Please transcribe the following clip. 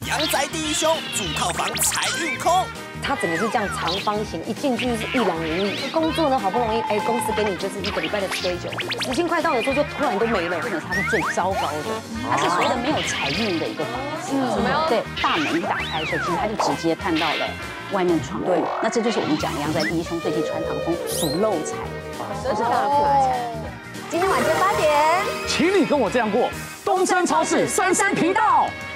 阳宅第一凶，住套房财运空。 它整个是这样长方形，一进去就是一劳永逸。工作呢，好不容易，公司给你就是1个礼拜的 schedule， 时间快到的时候就突然都没了， 它是最糟糕的，它是所谓的没有财运的一个房子。 怎么样？ 对，大门一打开的时候，其实它就直接看到了外面窗户。那这就是我们讲阳宅第一凶，最忌穿堂风，属漏财，这是大破财。 今天晚间8点， 请你跟我这样过，东森超市33频道。